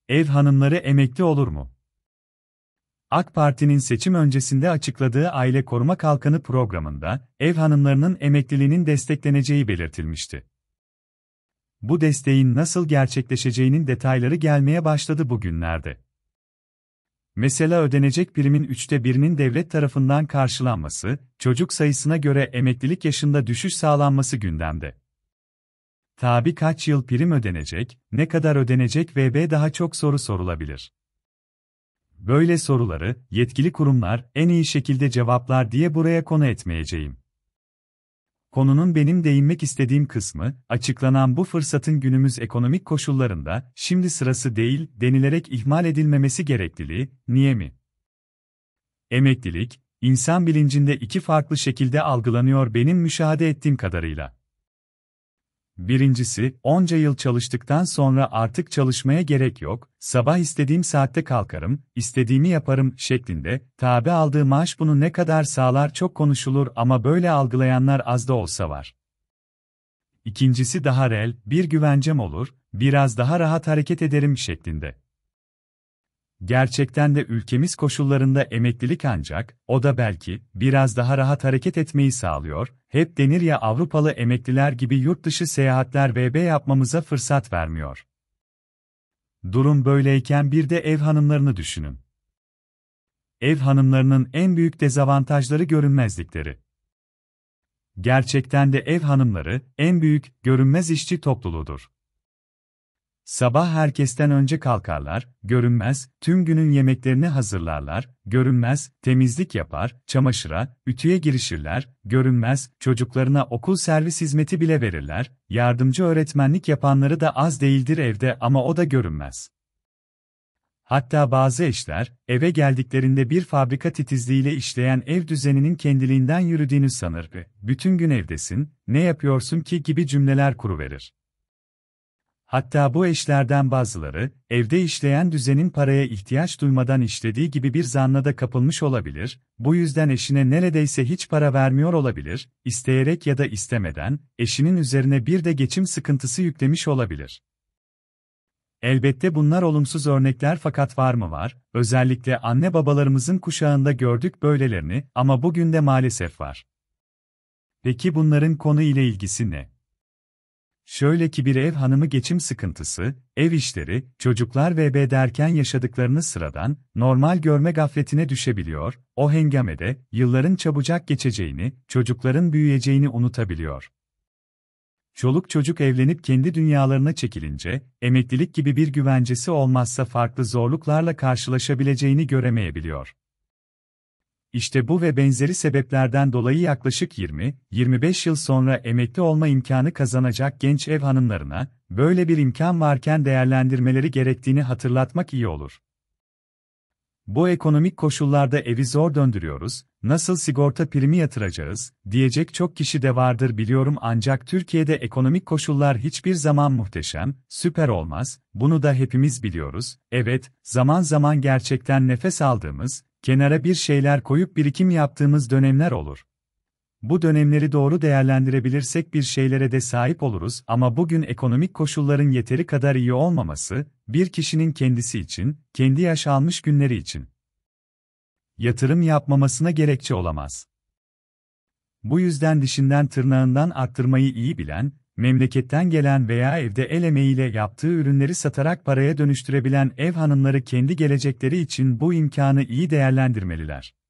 Ev hanımları emekli olur mu? AK Parti'nin seçim öncesinde açıkladığı Aile Koruma Kalkanı programında, ev hanımlarının emekliliğinin destekleneceği belirtilmişti. Bu desteğin nasıl gerçekleşeceğinin detayları gelmeye başladı bugünlerde. Mesela ödenecek primin 1/3'inin devlet tarafından karşılanması, çocuk sayısına göre emeklilik yaşında düşüş sağlanması gündemde. Tabii kaç yıl prim ödenecek, ne kadar ödenecek vb daha çok soru sorulabilir. Böyle soruları, yetkili kurumlar en iyi şekilde cevaplar diye buraya konu etmeyeceğim. Konunun benim değinmek istediğim kısmı, açıklanan bu fırsatın günümüz ekonomik koşullarında, şimdi sırası değil, denilerek ihmal edilmemesi gerekliliği, niye mi? Emeklilik, insan bilincinde iki farklı şekilde algılanıyor benim müşahede ettiğim kadarıyla. Birincisi, onca yıl çalıştıktan sonra artık çalışmaya gerek yok, sabah istediğim saatte kalkarım, istediğimi yaparım şeklinde, tabi aldığı maaş bunu ne kadar sağlar çok konuşulur ama böyle algılayanlar az da olsa var. İkincisi daha reel, bir güvencem olur, biraz daha rahat hareket ederim şeklinde. Gerçekten de ülkemiz koşullarında emeklilik ancak, o da belki, biraz daha rahat hareket etmeyi sağlıyor, hep denir ya Avrupalı emekliler gibi yurt dışı seyahatler vb yapmamıza fırsat vermiyor. Durum böyleyken bir de ev hanımlarını düşünün. Ev hanımlarının en büyük dezavantajları görünmezlikleri. Gerçekten de ev hanımları, en büyük, görünmez işçi topluluğudur. Sabah herkesten önce kalkarlar, görünmez, tüm günün yemeklerini hazırlarlar, görünmez, temizlik yapar, çamaşıra, ütüye girişirler, görünmez, çocuklarına okul servis hizmeti bile verirler, yardımcı öğretmenlik yapanları da az değildir evde ama o da görünmez. Hatta bazı eşler, eve geldiklerinde bir fabrika titizliğiyle işleyen ev düzeninin kendiliğinden yürüdüğünü sanır ve "bütün gün evdesin, ne yapıyorsun ki" gibi cümleler kuruverir. Hatta bu eşlerden bazıları, evde işleyen düzenin paraya ihtiyaç duymadan işlediği gibi bir zanna da kapılmış olabilir, bu yüzden eşine neredeyse hiç para vermiyor olabilir, isteyerek ya da istemeden, eşinin üzerine bir de geçim sıkıntısı yüklemiş olabilir. Elbette bunlar olumsuz örnekler fakat var mı var, özellikle anne babalarımızın kuşağında gördük böylelerini ama bugün de maalesef var. Peki bunların konu ile ilgisi ne? Şöyle ki bir ev hanımı geçim sıkıntısı, ev işleri, çocuklar vb derken yaşadıklarını sıradan, normal görme gafletine düşebiliyor, o hengamede, yılların çabucak geçeceğini, çocukların büyüyeceğini unutabiliyor. Çoluk çocuk evlenip kendi dünyalarına çekilince, emeklilik gibi bir güvencesi olmazsa farklı zorluklarla karşılaşabileceğini göremeyebiliyor. İşte bu ve benzeri sebeplerden dolayı yaklaşık 20-25 yıl sonra emekli olma imkanı kazanacak genç ev hanımlarına, böyle bir imkan varken değerlendirmeleri gerektiğini hatırlatmak iyi olur. Bu ekonomik koşullarda evi zor döndürüyoruz, nasıl sigorta primi yatıracağız, diyecek çok kişi de vardır biliyorum ancak Türkiye'de ekonomik koşullar hiçbir zaman muhteşem, süper olmaz, bunu da hepimiz biliyoruz, evet, zaman zaman gerçekten nefes aldığımız, kenara bir şeyler koyup birikim yaptığımız dönemler olur. Bu dönemleri doğru değerlendirebilirsek bir şeylere de sahip oluruz ama bugün ekonomik koşulların yeteri kadar iyi olmaması, bir kişinin kendisi için, kendi yaş almış günleri için yatırım yapmamasına gerekçe olamaz. Bu yüzden dişinden tırnağından arttırmayı iyi bilen, memleketten gelen veya evde el emeğiyle yaptığı ürünleri satarak paraya dönüştürebilen ev hanımları kendi gelecekleri için bu imkanı iyi değerlendirmeliler.